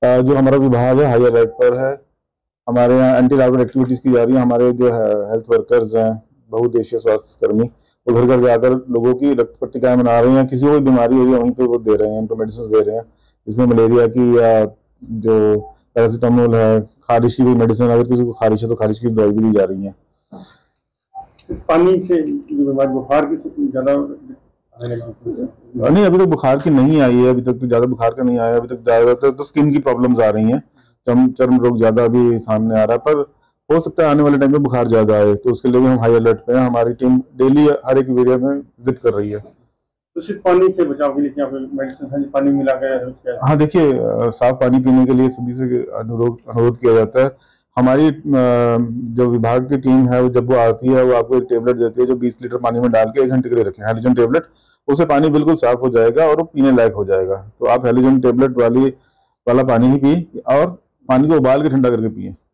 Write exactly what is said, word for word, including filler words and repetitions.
अ, जो हमारा विभाग है हाई अलर्ट पर है। हमारे यहाँ एंटी लार्वल एक्टिविटीज की जा रही है। हमारे जो है हेल्थ वर्कर्स हैं, बहुउद्देशीय स्वास्थ्य कर्मी, वो घर घर जाकर लोगों की रक्त पट्टिकाएं बना रहे हैं। किसी को कोई बीमारी हो रही है वहीं पे वो दे रहे हैं, उनको मेडिसिन दे रहे हैं। इसमें मलेरिया की या जो पैरासीटामोल है, खारिश की कोई मेडिसिन, अगर किसी को खारिश है तो खारिश की दवाई भी दी जा रही है। पानी से जो बीमारी बुखार की ज्यादा नहीं, अभी तक बुखार की नहीं आई है। अभी तक तो ज्यादा बुखार का नहीं आया। अभी तक ज्यादातर तो स्किन की प्रॉब्लम्स आ रही हैं, चर्म चर्म रोग ज्यादा अभी सामने आ रहा है। पर हो सकता है आने वाले टाइम में बुखार ज्यादा आए, तो उसके लिए भी हम हाई अलर्ट पे हैं। हमारी टीम डेली हर एक एरिया में विजिट कर रही है। तो सिर्फ पानी से बचाव के लिए क्या मेडिसिन है, पानी मिला कर? हाँ, देखिए, साफ पानी पीने के लिए सभी से अनुरोध अनुरोध किया जाता है। हमारी जो विभाग की टीम है, जब वो आती है, वो आपको एक टेबलेट देती है जो बीस लीटर पानी में डाल के एक घंटे के लिए रखें, हैलोजन टेबलेट। उससे पानी बिल्कुल साफ हो जाएगा और वो पीने लायक हो जाएगा। तो आप हैलोजन टेबलेट वाली वाला पानी ही पिए और पानी को उबाल के ठंडा करके पिए।